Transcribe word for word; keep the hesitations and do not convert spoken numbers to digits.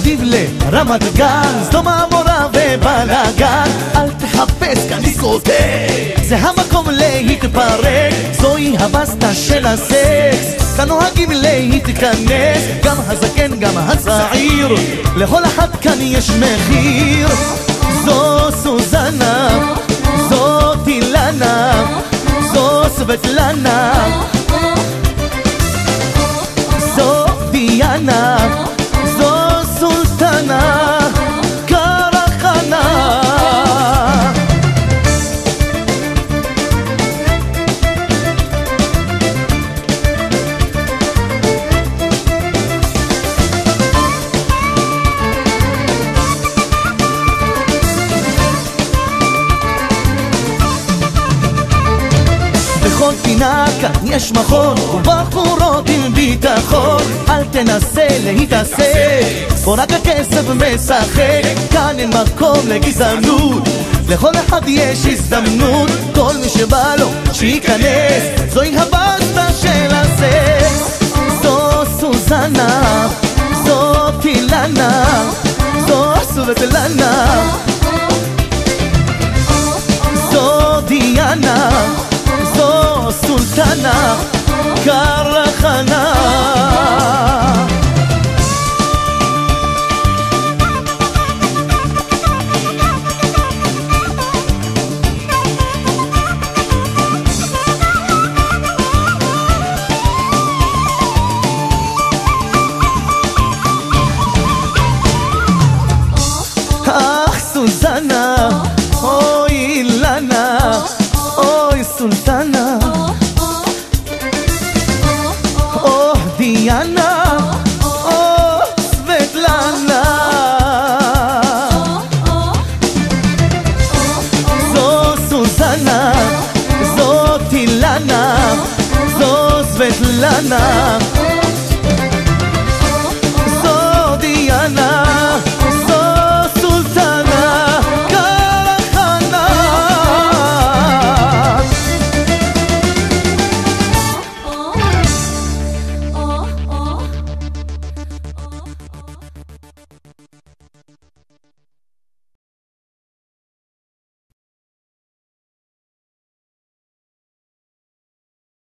אביב לרמת גן, סדום עמורה ובלגן. אל תחפש כאן דיסקוטק, זה המקום להתפרק, זוהי הבסטה של הסקס, כאן נוהגים להתכנס, גם הזקן גם הצעיר, לכל אחד כאן יש מחיר. זו סוזנה, זאת אילנה, זו סבטלנה, זו דיאנה, זו סולטנה, קרחנה. בכל פינה כאן יש מכון ובחורות עם ביטחון, אל תנסה להתעסק, בוא רק הכסף משחק, כאן אין מקום לגזענות, לכל אחד יש הזדמנות, כל מי שבא לו שייכנס, זוהי הבסטה של הסקס. זו סוזנה, זאת אילנה, זו סבטלנה, זו דיאנה, זו סולטנה, קרחנה. אך סוזנה, אוי אילנה, אוי סולטנה, אוי דיאנה, אוי סבטלנה. זו סוזנה, זאת אילנה, זו סבטלנה,